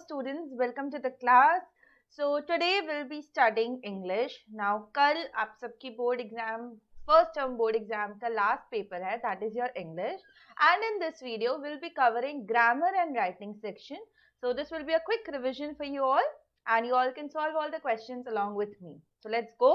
students, welcome to the class. So today we'll be studying English. Now कल आप सबकी board exam, first term board exam का last paper है, that is your English. And in this video we'll be covering grammar and writing section. So this will be a quick revision for you all, and you all can solve all the questions along with me. So let's go.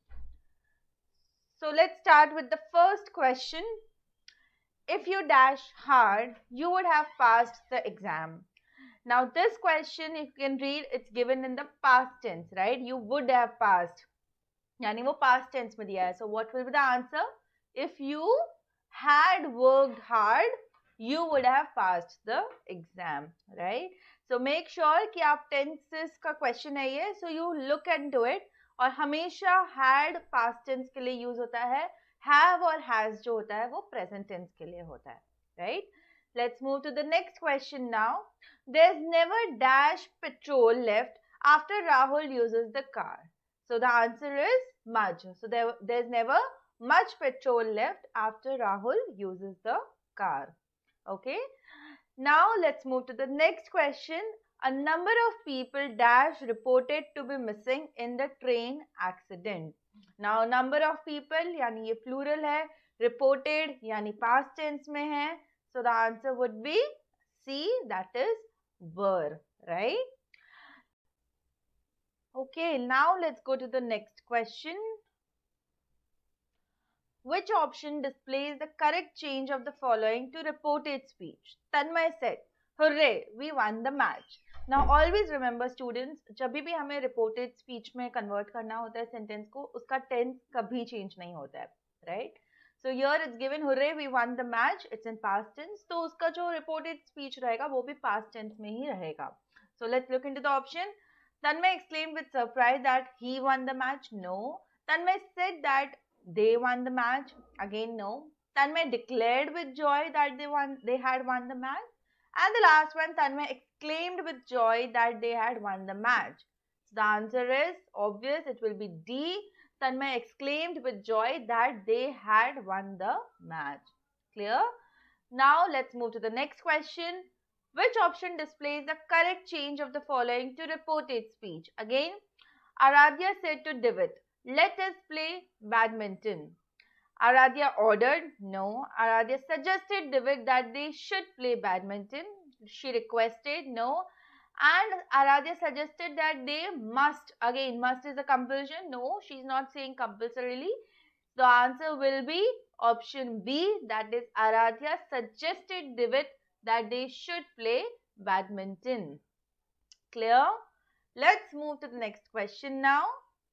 So let's start with the first question. If you dash hard, you would have passed the exam. Now this question, if you can read, it's given in the past tense, right? You would have passed. यानी वो past tense में दिया है. So what will be the answer? If you had worked hard, you would have passed the exam, right? So make sure कि आप tenses का question है ये. So you look into it. और हमेशा had past tense के लिए use होता है. Have और has जो होता है वो present tense के लिए होता है, right? Let's move to the next question now. There's never dash petrol left after Rahul uses the car. So the answer is much. So there's never much petrol left after Rahul uses the car. Okay. Now let's move to the next question. A number of people dash reported to be missing in the train accident. Now number of people यानी ये plural है, reported यानी past tense में है. So the answer would be C, that is were, right? Okay, now let's go to the next question. Which option displays the correct change of the following to reported speech? Tanmay said, "Hooray, we won the match." Now always remember students, जब भी हमें reported speech में convert करना होता है sentence को, उसका tense कभी change नहीं होता है, right? So here it's given hooray we won the match, it's in past tense, तो उसका जो reported speech रहेगा वो भी past tense में ही रहेगा. So let's look into the option. Tanmay exclaimed with surprise that he won the match. No. Tanmay said that they won the match. Again, no. Tanmay declared with joy that they had won the match. And the last one, Tanmay exclaimed with joy that they had won the match. So the answer is obvious, it will be D. Tanmay exclaimed with joy that they had won the match. Clear? Now let's move to the next question. Which option displays the correct change of the following to reported speech? Again, Aradhya said to Divit, "Let us play badminton." Aradhya ordered? No. Aradhya suggested Divit that they should play badminton. She requested? No. And Aradhya suggested that they must. Again, must is a compulsion. No, she's not saying compulsorily. The answer will be option B, that is Aradhya suggested Divit that they should play badminton. Clear? Let's move to the next question now.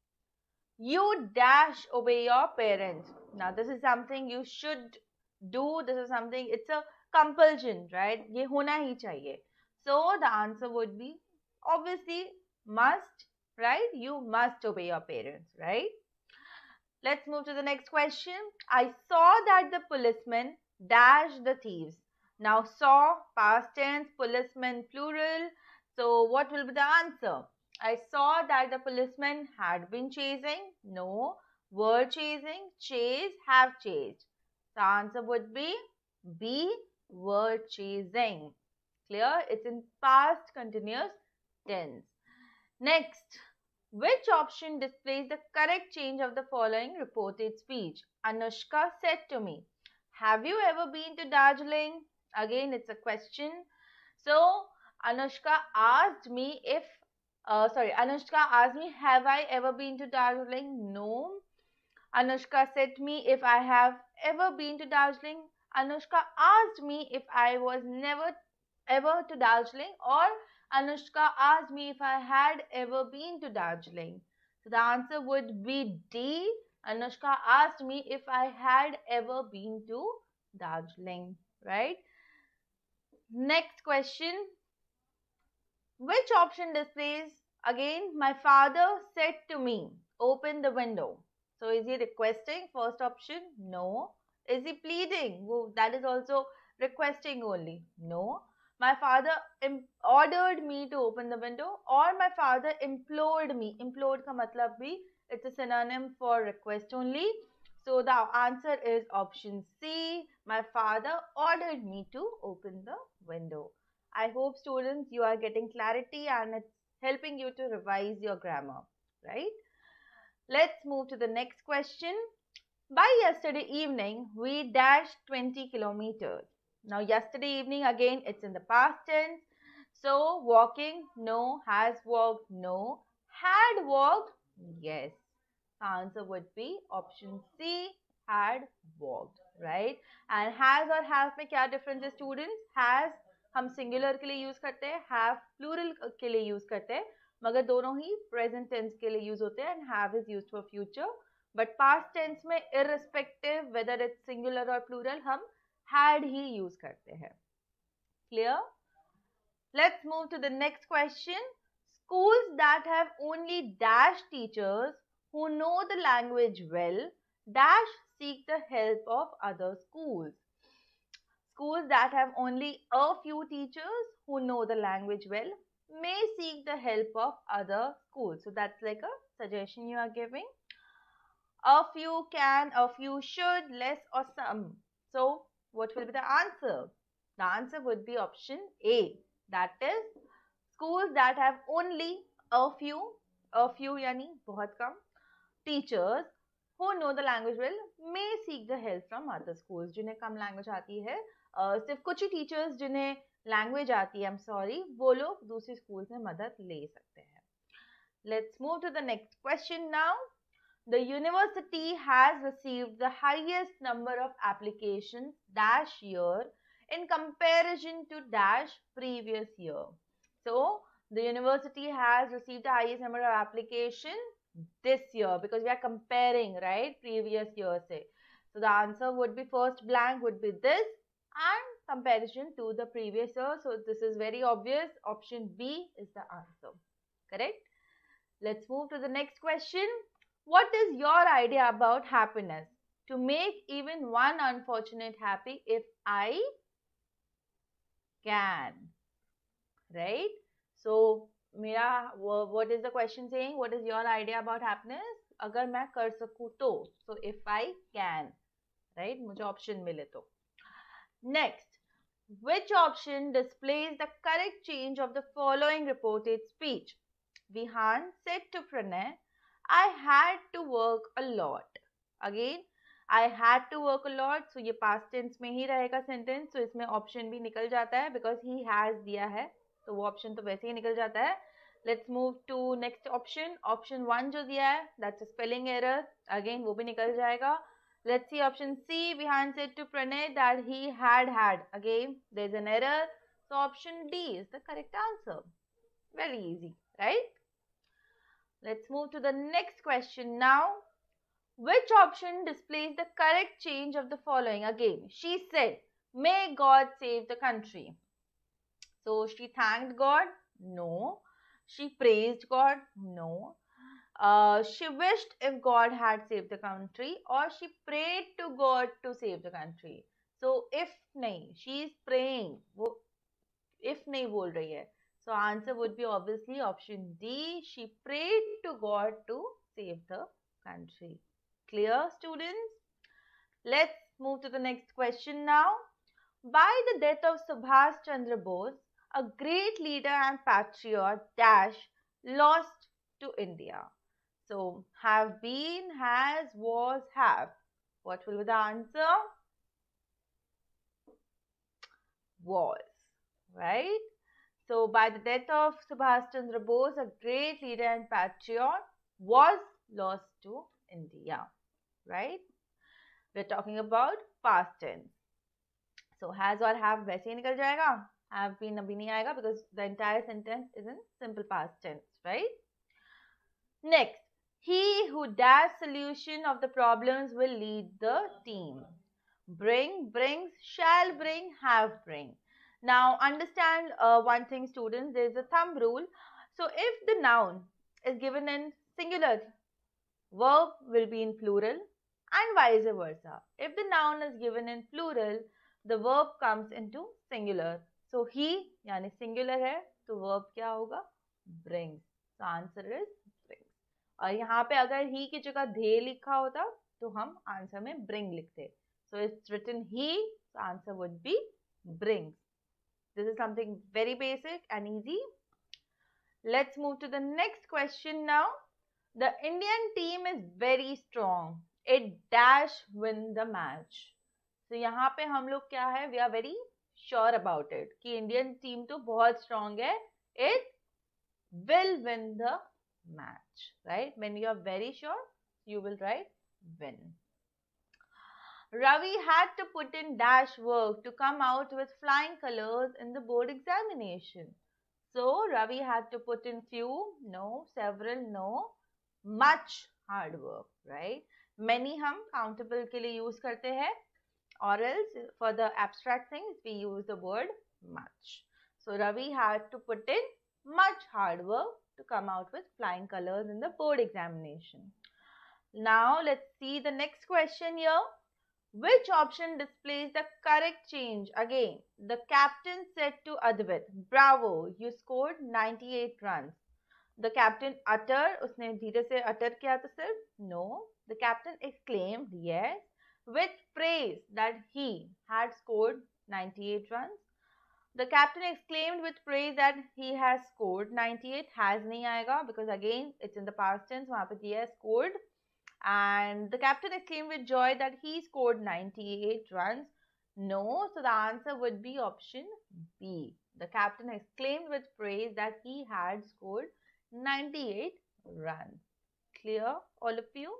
You dash obey your parents. Now this is something you should do. This is something, it's a compulsion, right? ये होना ही चाहिए. So the answer would be obviously must, right? You must obey your parents, right? Let's move to the next question. I saw that the policeman dashed the thieves. Now saw, past tense, policeman plural. So what will be the answer? I saw that the policeman had been chasing. No. Were chasing. Chase, have chased. The answer would be B, were chasing. Clear? It's in past continuous tense. Next, which option displays the correct change of the following reported speech? Anushka said to me, "Have you ever been to Darjeeling?" Again, it's a question. So, Anushka asked me if, Anushka asked me, "Have I ever been to Darjeeling?" No. Anushka said to me if I have ever been to Darjeeling. Anushka asked me if I was never ever to Darjeeling, or Anushka asked me if I had ever been to Darjeeling. So the answer would be D. Anushka asked me if I had ever been to Darjeeling, right? Next question. Which option displays, again, my father said to me, open the window. So is he requesting? First option, no. Is he pleading? Well, that is also requesting only. No. My father ordered me to open the window, or my father implored me. Implored ka matlab bhi, it's a synonym for request only. So the answer is option C. My father ordered me to open the window. I hope students you are getting clarity and it's helping you to revise your grammar, right? Let's move to the next question. By yesterday evening, we dashed 20 kilometers. Now, yesterday evening, again, it's in the past tense. So, walking, no. Has walked, no. Had walked, yes. The answer would be option C, had walked, right? And has और have में क्या difference है students? Has हम singular के लिए use करते हैं, have plural के लिए use करते हैं, मगर दोनों ही present tense के लिए use होते हैं and have is used for future. But past tense में irrespective whether it's singular or plural हम had ही use करते हैं. Clear? Let's move to the next question. Schools that have only dash teachers who know the language well dash seek the help of other schools. Schools that have only a few teachers who know the language well may seek the help of other schools. So that's like a suggestion you are giving. A few can, a few should, less or some. So what will be the answer? The answer would be option A. That is, schools that have only a few यानी बहुत कम, teachers who know the language well may seek the help from other schools. जिन्हें कम language आती है, सिर्फ कुछ ही teachers जिन्हें language आती है, I'm sorry, वो लोग दूसरी schools में मदद ले सकते हैं. Let's move to the next question now. The university has received the highest number of applications dash year in comparison to dash previous year. So, the university has received the highest number of applications this year because we are comparing, right, previous year say. So, the answer would be first blank would be this and comparison to the previous year. So, this is very obvious. Option B is the answer. Correct? Let's move to the next question. What is your idea about happiness? To make even one unfortunate happy if I can. Right? So, what is the question saying? What is your idea about happiness? अगर मैं कर सकूँ तो. So, if I can. Right? मुझे option मिले तो. Next. Which option displays the correct change of the following reported speech? Vihan said to Pranay, I had to work a lot. Again, I had to work a lot. So ये past tense में ही रहेगा sentence. So इसमें option भी निकल जाता है because he has दिया है. तो वो option तो वैसे ही निकल जाता है. Let's move to next option. Option 1 जो दिया है, that's a spelling error. Again, वो भी निकल जाएगा. Let's see option C. Vihan said to Pranay that he had. Again, there's an error. So option D is the correct answer. Very easy, right? Let's move to the next question now. Which option displays the correct change of the following? Again, she said, may God save the country. So, she thanked God? No. She praised God? No. She wished if God had saved the country or she prayed to God to save the country. So, if nahi, she is praying. वो if nahi बोल रही है. So, answer would be obviously option D. She prayed to God to save the country. Clear, students? Let's move to the next question now. By the death of Subhash Chandra Bose, a great leader and patriot dash lost to India. So, have been, has, was, have. What will be the answer? Was, right? So, by the death of Subhash Chandra Bose, a great leader and patriot was lost to India, right? We're talking about past tense. So, has or have वैसे ही निकल जाएगा. Have been अभी नहीं आएगा because the entire sentence is in simple past tense, right? Next, he who dash solution of the problems will lead the team. Bring, brings, shall bring, have bring. Now, understand one thing, students. There is a thumb rule. So, if the noun is given in singular, verb will be in plural and vice versa. If the noun is given in plural, the verb comes into singular. So, he यानी singular है, तो verb क्या होगा? Brings. So, answer is brings. और यहाँ पे अगर he की जगह they लिखा होता, तो हम answer में bring लिखते. So, it's written he, so answer would be brings. This is something very basic and easy. Let's move to the next question now. The Indian team is very strong. It dash win the match. So यहाँ पे हम लोग क्या है? We are very sure about it कि Indian team तो बहुत strong है. It will win the match, right? When you are very sure, you will write win. Ravi had to put in dash work to come out with flying colors in the board examination. So Ravi had to put in few, no, several, no, much hard work, right? Many हम countable के लिए use करते हैं, or else for the abstract things we use the word much. So Ravi had to put in much hard work to come out with flying colors in the board examination. Now let's see the next question here. Which option displays the correct change? Again, the captain said to Advait, "Bravo, you scored 98 runs." The captain uttered, उसने धीरे से utter किया तो सिर्फ? No. The captain exclaimed, yes, with praise that he had scored 98 runs. The captain exclaimed with praise that he has scored 98. Has नहीं आएगा because again it's in the past tense. वहाँ पे दिया है scored. And the captain exclaimed with joy that he scored 98 runs. No, so the answer would be option B. The captain exclaimed with praise that he had scored 98 runs. Clear, all of you?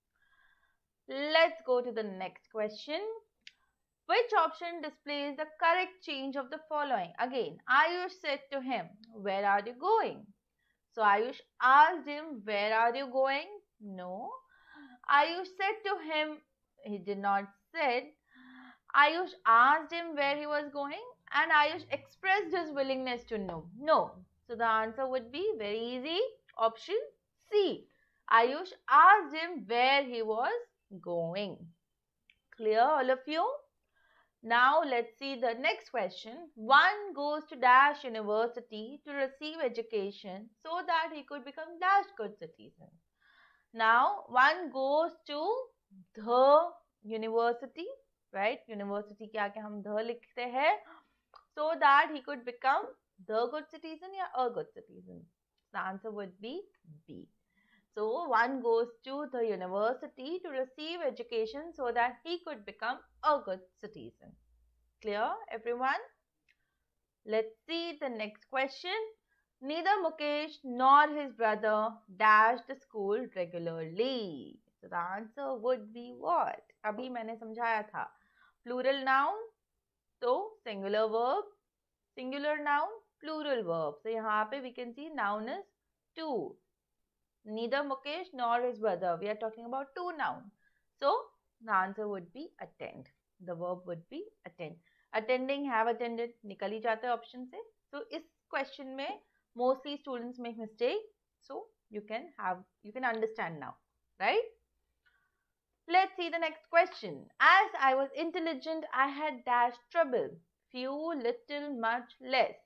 Let's go to the next question. Which option displays the correct change of the following? Again, Ayush said to him, "Where are you going?" So Ayush asked him, "Where are you going?" No. Ayush said to him, he did not said. Ayush asked him where he was going, and Ayush expressed his willingness to know. No. So the answer would be very easy. Option C. Ayush asked him where he was going. Clear, all of you? Now let's see the next question. One goes to Dash University to receive education so that he could become Dash good citizen. Now, one goes to the university, right? University के आगे हम the लिखते हैं, so that he could become the good citizen या a good citizen. The answer would be B. So, one goes to the university to receive education so that he could become a good citizen. Clear, everyone? Let's see the next question. Neither Mukesh nor his brother dashed the school regularly. So the answer would be what? अभी मैंने समझाया था. Plural noun, तो singular verb, singular noun, plural verb. So यहाँ पे we can see noun is two. Neither Mukesh nor his brother. We are talking about two nouns. So the answer would be attend. The verb would be attend. Attending, have attended, निकल ही जाते हैं option से. So इस question में mostly students make mistake, so you can understand now, right? Let's see the next question. As I was intelligent, I had dashed trouble. Few, little, much, less.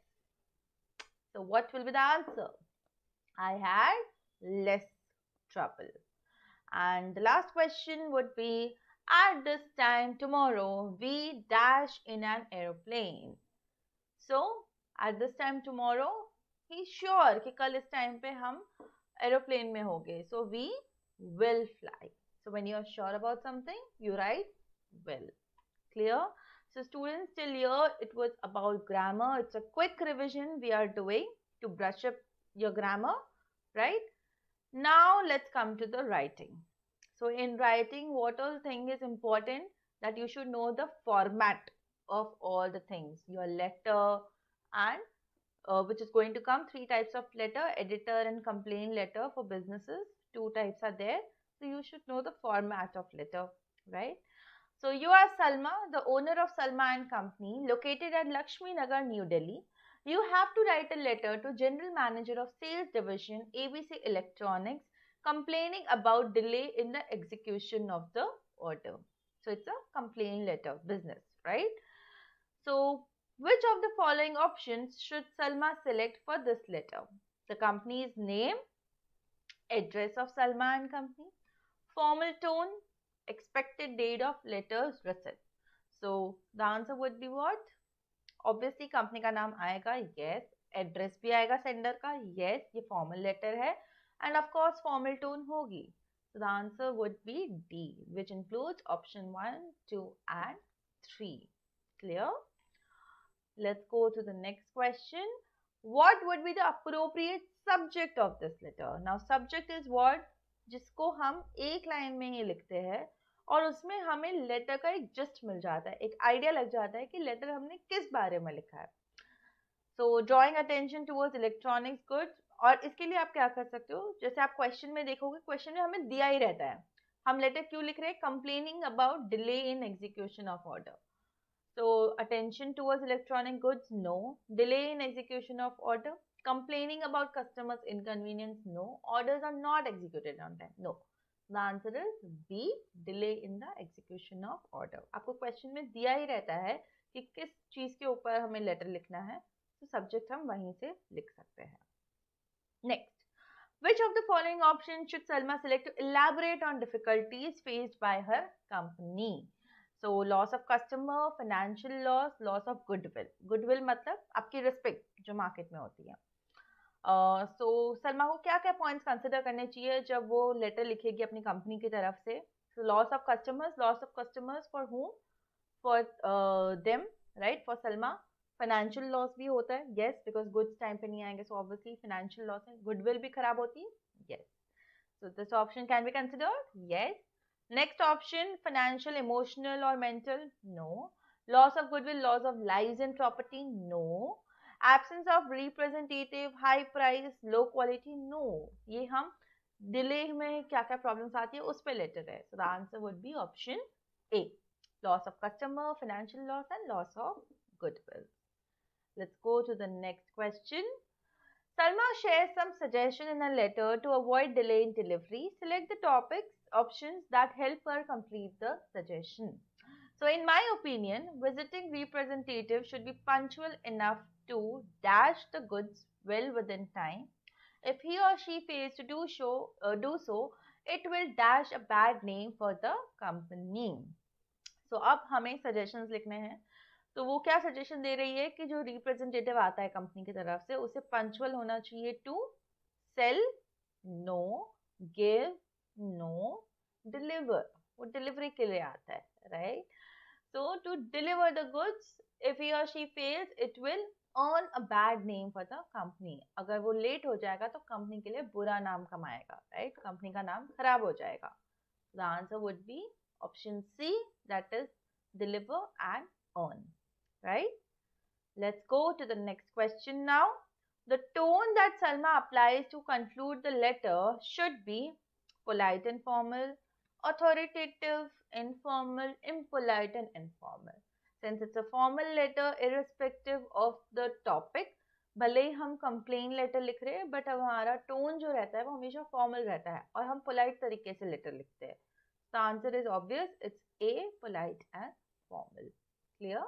So what will be the answer? I had less trouble. And the last question would be, at this time tomorrow, we dash in an aeroplane. So at this time tomorrow, he's sure कि कल इस time पे हम aeroplane में होंगे. So we will fly. So when you are sure about something, you write will. Clear? So students, till here it was about grammar. It's a quick revision we are doing to brush up your grammar, right? Now let's come to the writing. So in writing, what all thing is important that you should know the format of all the things. Your letter and which is going to come, three types of letter, editor and complaint letter for businesses. Two types are there. So you should know the format of letter, right? So you are Salma, the owner of Salma and Company, located at Lakshmi Nagar, New Delhi. You have to write a letter to General Manager of Sales Division, ABC Electronics, complaining about delay in the execution of the order. So it's a complaint letter, business, right? So which of the following options should Salma select for this letter? The company's name, address of Salma and Company, formal tone, expected date of letters receipt. So the answer would be what? Obviously company का नाम आएगा, yes. Address भी आएगा sender का, yes. ये formal letter है and of course formal tone होगी. So the answer would be D, which includes option 1, 2 and 3. Clear? Let's go to the next question. What would be the appropriate subject of this letter? Now subject is what? जिसको हम एक line में ही लिखते हैं और उसमें हमें letter का एक जस्ट मिल जाता है, एक आइडिया लग जाता है कि लेटर हमने किस बारे में लिखा है. So drawing attention towards electronics goods. और इसके लिए आप क्या कर सकते हो, जैसे आप क्वेश्चन में देखोगे, क्वेश्चन में हमें दिया ही रहता है. हम लेटर क्यों लिख रहे हैं? Complaining about delay in execution of order. So attention towards electronic goods, no. Delay in execution of order. Complaining about customers' inconvenience, no. Orders are not executed on time, no. The answer is B, delay in the execution of order. आपको question में दिया ही रहता है कि किस चीज के ऊपर हमें लेटर लिखना है, तो सब्जेक्ट हम वहीं से लिख सकते हैं. Next. Which of the following options should Salma select to elaborate on difficulties faced by her company? So loss of customer, financial loss, loss of goodwill. Goodwill मतलब आपकी रिस्पेक्ट जो मार्केट में होती है. So सलमा को क्या क्या पॉइंट्स कंसिडर करने चाहिए जब वो लेटर लिखेगी अपनी कंपनी की तरफ से? So loss of customers for whom? For them, right? For Salma. Financial loss भी होता है, यस, बिकॉज गुड्स टाइम पे नहीं आएंगे, सो ऑब्वियसली फाइनेंशियल लॉस है. गुडविल भी खराब होती है, yes. So this option can be considered, yes. Next option financial, emotional और mental, no. Loss of goodwill, loss of lives and property, no. Absence of representative, high price, low quality, no. ये हम delay में क्या क्या problems आती है उस पे लेटर है. So the answer would be option A, loss of customer, financial loss and loss of goodwill. Let's go to the next question. Salma shares some suggestion in a letter to avoid delay in delivery. Select the topics options that help her complete the suggestion. So in my opinion, visiting representative should be punctual enough to dash the goods well within time. If he or she fails to do so, it will dash a bad name for the company. So अब हमें suggestions लिखने हैं. तो वो क्या suggestion दे रही है कि जो रिप्रेजेंटेटिव आता है कंपनी की तरफ से उसे पंक्चुअल होना चाहिए to sell, no, give, no, deliver. वो डिलीवरी के लिए आता है, right? So to deliver the goods, if he or she fails, it will earn a bad name for the company. अगर वो लेट हो जाएगा तो कंपनी के लिए बुरा नाम कमाएगा, राइट? कंपनी का नाम खराब हो जाएगा. The answer would be option C, that is deliver and earn. Right? Let's go to the next question now. The tone that Salma applies to conclude the letter should be polite and formal, authoritative, informal, impolite and informal. Since it's a formal letter, irrespective of the topic, भले ही हम complain letter लिख रहे हैं but हमारा tone जो रहता है वो हमेशा फॉर्मल रहता है और हम पोलाइट तरीके से लेटर लिखते हैं. The answer is obvious. It's A, polite and formal. Clear?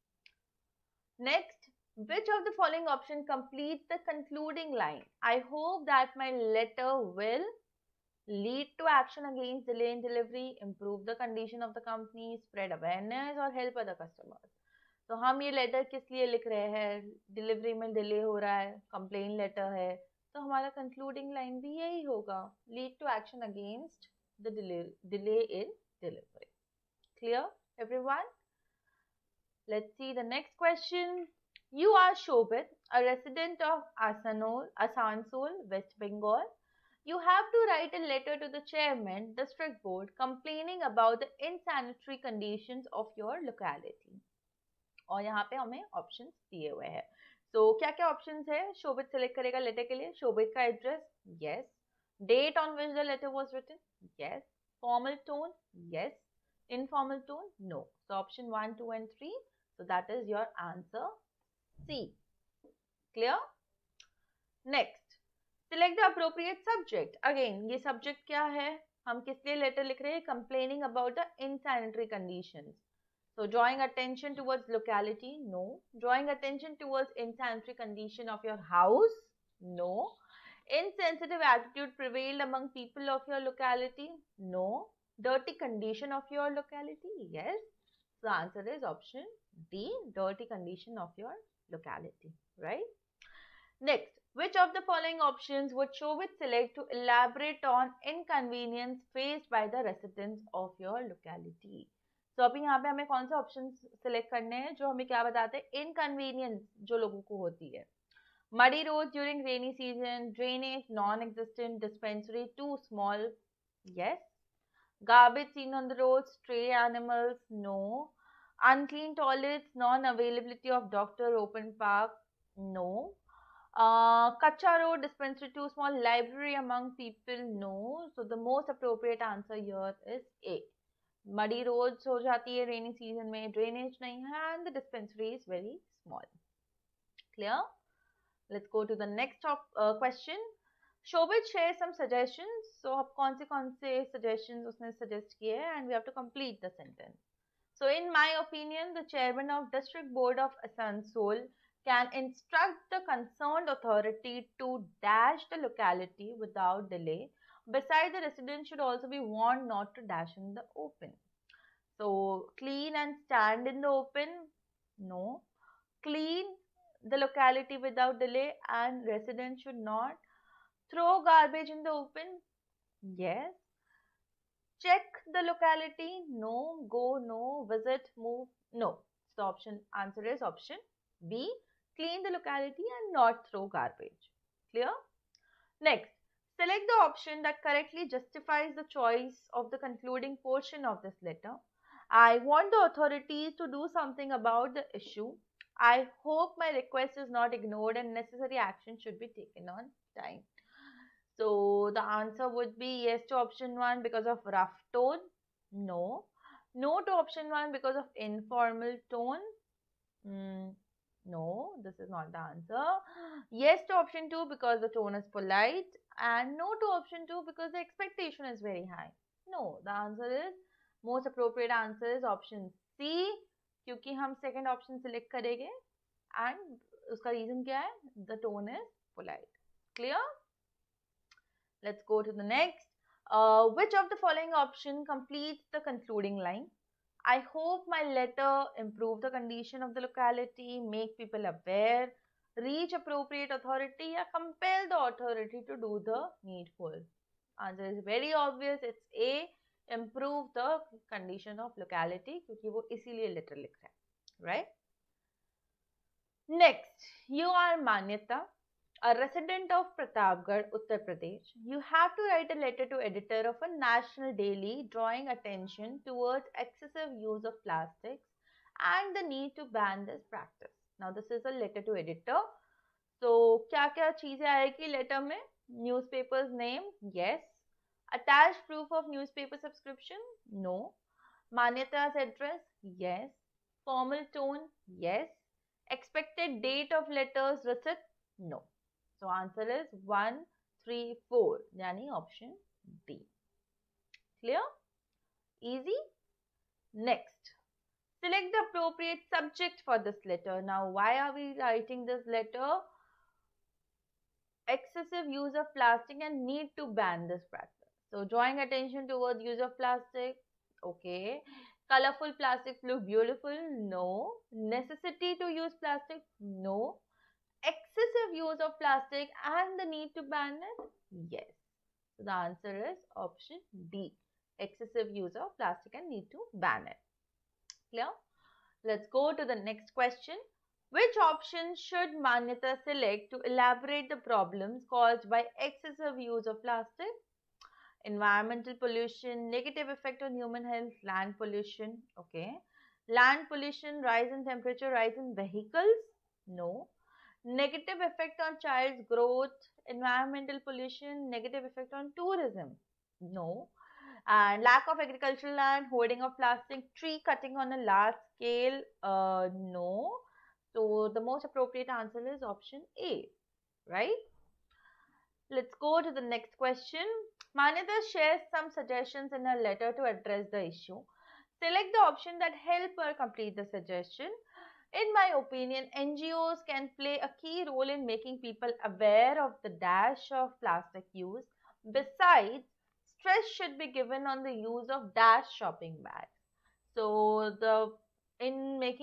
Next, which of the following option completes the concluding line? I hope that my letter will lead to action against delay in delivery, improve the condition of the company, spread awareness or help other customers. तो हम ये letter किस लिए लिख रहे हैं? Delivery में delay हो रहा है, कंप्लेन लेटर है, तो हमारा कंक्लूडिंग लाइन भी यही होगा, lead to action against the delay in delivery. Clear, everyone? Let's see the next question. You are Shobit, a resident of Asansol, West Bengal. You have to write a letter to the chairman, district board, complaining about the insanitary conditions of your locality. और यहाँ पे हमें options दिए हुए हैं. तो क्या क्या ऑप्शंस है? शोभित सिलेक्ट करेगा लेटर के लिए. शोभित का address, yes. Date on which the letter was written, yes. Formal tone, yes. Informal tone, no. So option 1, 2 and 3. So that is your answer C. Clear? Next, select the appropriate subject. Again, ये subject क्या है? हम किस लिए letter लिख रहे हैं? Complaining about the insanitary conditions. So drawing attention towards locality, no. Drawing attention towards insanitary condition of your house, no. Insensitive attitude prevailed among people of your locality, no. Dirty condition of your locality, yes. The answer is option D, dirty condition of your locality, right? Next, which of the following options would Shobit select to elaborate on inconvenience faced by the residents of your locality? तो अभी यहाँ पे हमें कौन से option select करने हैं जो हमें क्या बताते हैं, इनकन्वीनियंस जो लोगों को होती है. Muddy roads during rainy season, drainage non-existent, dispensary too small, yes. Garbage seen on the road, stray animals, no. Unclean toilets, non-availability of doctor, open park, no. Kacha road, dispensary too small, library among people, no. So the most appropriate answer here is A. Muddy roads हो जाती है rainy season में, drainage नहीं है, and the dispensary is very small. Clear? Let's go to the next question. Shobit shares some suggestions. So अब कौन से suggestions उसने suggest किए हैं, and we have to complete the sentence. So in my opinion, the chairman of District Board of Asansol can instruct the concerned authority to dash the locality without delay. Besides, the residents should also be warned not to dash in the open. So clean and stand in the open? No. Clean the locality without delay, and residents should not throw garbage in the open? Yes. Check the locality? No. Go? No. Visit? Move? No. So option answer is option B. Clean the locality and not throw garbage. Clear? Next, select the option that correctly justifies the choice of the concluding portion of this letter. I want the authorities to do something about the issue. I hope my request is not ignored and necessary action should be taken on time. So the answer would be yes to option 1 because of rough tone. No. No to option 1 because of informal tone. No, this is not the answer. Yes to option 2 because the tone is polite. And no to option 2 because the expectation is very high. No, the answer is, most appropriate answer is option C. क्योंकि हम second option select करेंगे and उसका reason क्या है? The tone is polite. Clear? Let's go to the next. Which of the following option completes the concluding line? I hope my letter improve the condition of the locality, make people aware, reach appropriate authority, or compel the authority to do the needful. Answer is very obvious. It's A. Improve the condition of locality क्योंकि वो इसीलिए letter लिख रहा है, right? Next, you are Manyata, a resident of Pratapgarh, Uttar Pradesh. You have to write a letter to editor of a national daily drawing attention towards excessive use of plastics and the need to ban this practice. Now, this is a letter to editor. So, क्या-क्या चीजें आएगी letter में? Newspaper's name? Yes. Attached proof of newspaper subscription? No. Manyata's address? Yes. Formal tone? Yes. Expected date of letters receipt? No. So answer is 1, 3, 4. Yani option D. Clear? Easy? Next, select the appropriate subject for this letter. Now, why are we writing this letter? Excessive use of plastic and need to ban this practice. So, drawing attention towards use of plastic. Okay. Colorful plastics look beautiful? No. Necessity to use plastic? No. Excessive use of plastic and the need to ban it? Yes. So the answer is option D. Excessive use of plastic and need to ban it. Clear? Let's go to the next question. Which option should Manyata select to elaborate the problems caused by excessive use of plastic? Environmental pollution, negative effect on human health, land pollution. Okay. Land pollution, rise in temperature, rise in vehicles? No. Negative effect on child's growth, environmental pollution, negative effect on tourism? No. And lack of agricultural land, hoarding of plastic, tree cutting on a large scale? No. So the most appropriate answer is option A, right? Let's go to the next question. Manyata shares some suggestions in her letter to address the issue. Select the option that help her complete the suggestion. In my opinion, NGOs can play a key role in making people aware of the dash of plastic use. Besides, stress should be given on the use of dash shopping bags. So, in making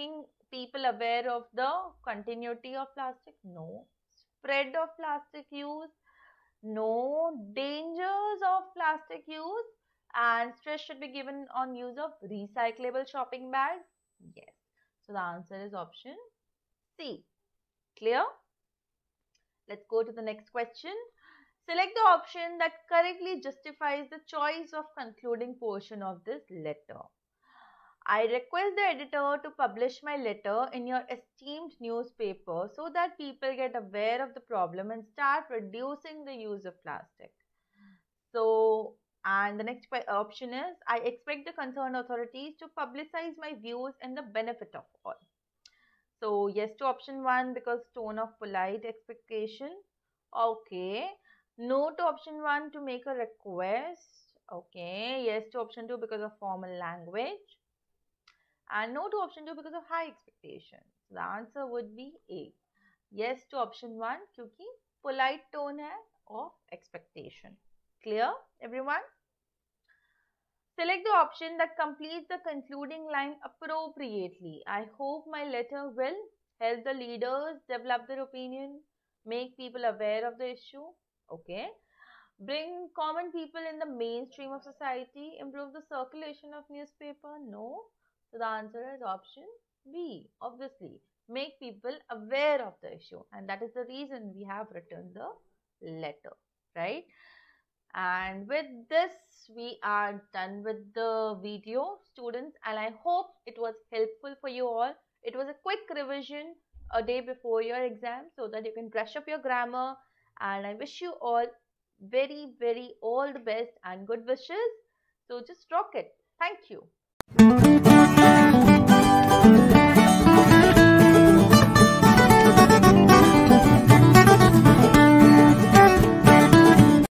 people aware of the continuity of plastic? No. Spread of plastic use? No. Dangers of plastic use? And stress should be given on use of recyclable shopping bags? Yes. So the answer is option C. Clear? Let's go to the next question. Select the option that correctly justifies the choice of concluding portion of this letter. I request the editor to publish my letter in your esteemed newspaper so that people get aware of the problem and start reducing the use of plastic. So, and the next option is I expect the concerned authorities to publicize my views in the benefit of all. So, yes to option 1 because tone of polite expectation. Okay. No to option 1 to make a request. Okay. Yes to option 2 because of formal language. And no to option 2 because of high expectation. So the answer would be A. Yes to option 1 क्योंकि polite tone है of expectation. Clear everyone? Select the option that completes the concluding line appropriately. I hope my letter will help the leaders develop their opinion, make people aware of the issue. Okay. Bring common people in the mainstream of society, improve the circulation of newspaper. No. So the answer is option B. Obviously, make people aware of the issue, and that is the reason we have written the letter, right? And with this, we are done with the video, students, and I hope it was helpful for you all. It was a quick revision a day before your exam so that you can brush up your grammar. And I wish you all very, very all the best and good wishes. So just rock it. Thank you.